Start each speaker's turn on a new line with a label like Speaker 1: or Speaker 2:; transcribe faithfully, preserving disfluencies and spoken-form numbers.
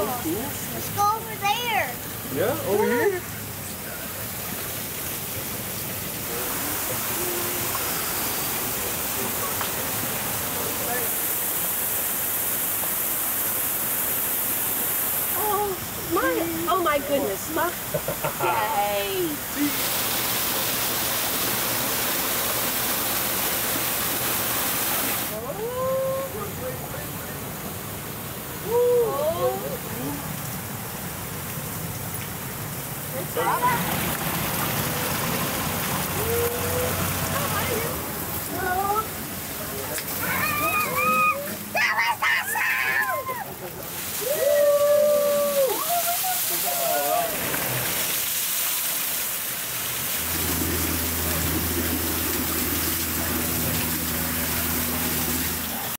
Speaker 1: Let's go over there.
Speaker 2: Yeah, over here?
Speaker 3: Oh my, oh my goodness. My, yay. Oh.